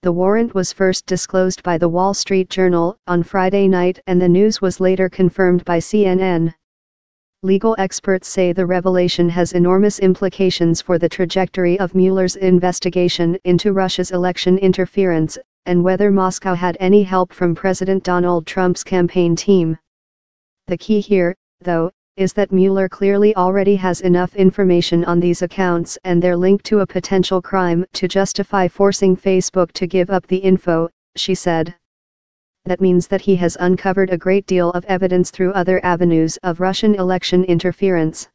The warrant was first disclosed by The Wall Street Journal on Friday night, and the news was later confirmed by CNN. Legal experts say the revelation has enormous implications for the trajectory of Mueller's investigation into Russia's election interference, and whether Moscow had any help from President Donald Trump's campaign team. The key here, though, is that Mueller clearly already has enough information on these accounts and their link to a potential crime to justify forcing Facebook to give up the info, she said. That means that he has uncovered a great deal of evidence through other avenues of Russian election interference.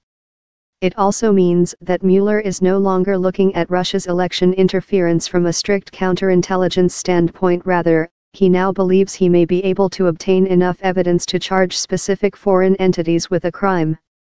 It also means that Mueller is no longer looking at Russia's election interference from a strict counterintelligence standpoint. Rather, he now believes he may be able to obtain enough evidence to charge specific foreign entities with a crime.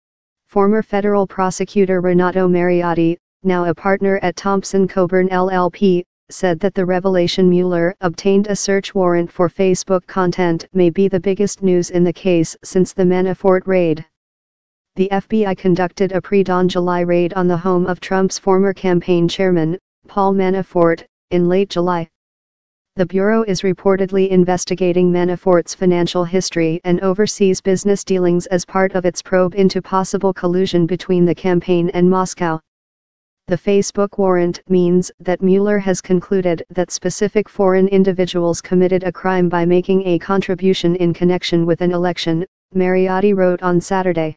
Former federal prosecutor Renato Mariotti, now a partner at Thompson Coburn LLP, said that the revelation Mueller obtained a search warrant for Facebook content may be the biggest news in the case since the Manafort raid. The FBI conducted a pre-dawn July raid on the home of Trump's former campaign chairman, Paul Manafort, in late July. The Bureau is reportedly investigating Manafort's financial history and overseas business dealings as part of its probe into possible collusion between the campaign and Moscow. The Facebook warrant means that Mueller has concluded that specific foreign individuals committed a crime by making a contribution in connection with an election, Mariotti wrote on Saturday.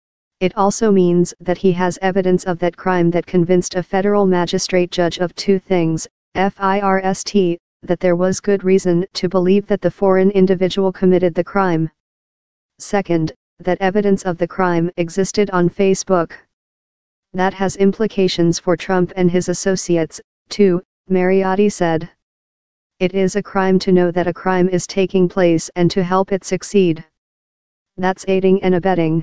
It also means that he has evidence of that crime that convinced a federal magistrate judge of two things: first, that there was good reason to believe that the foreign individual committed the crime. Second, that evidence of the crime existed on Facebook. That has implications for Trump and his associates, too, Mariotti said. It is a crime to know that a crime is taking place and to help it succeed. That's aiding and abetting.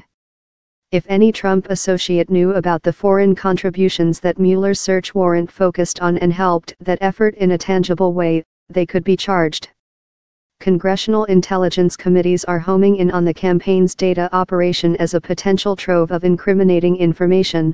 If any Trump associate knew about the foreign contributions that Mueller's search warrant focused on and helped that effort in a tangible way, they could be charged. Congressional intelligence committees are homing in on the campaign's data operation as a potential trove of incriminating information.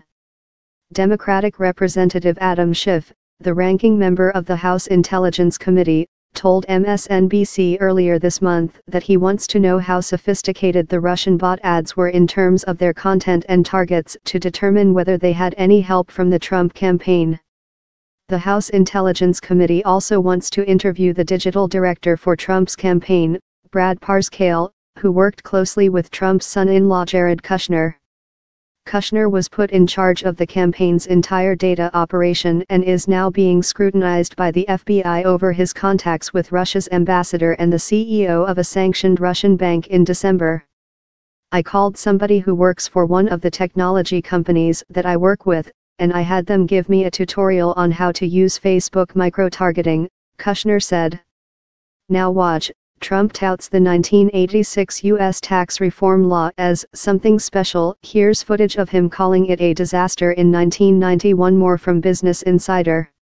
Democratic Representative Adam Schiff, the ranking member of the House Intelligence Committee, told MSNBC earlier this month that he wants to know how sophisticated the Russian bot ads were in terms of their content and targets to determine whether they had any help from the Trump campaign. The House Intelligence Committee also wants to interview the digital director for Trump's campaign, Brad Parscale, who worked closely with Trump's son-in-law Jared Kushner. Kushner was put in charge of the campaign's entire data operation and is now being scrutinized by the FBI over his contacts with Russia's ambassador and the CEO of a sanctioned Russian bank in December. I called somebody who works for one of the technology companies that I work with, and I had them give me a tutorial on how to use Facebook micro-targeting, Kushner said. Now watch. Trump touts the 1986 U.S. tax reform law as something special. Here's footage of him calling it a disaster in 1991. More from Business Insider.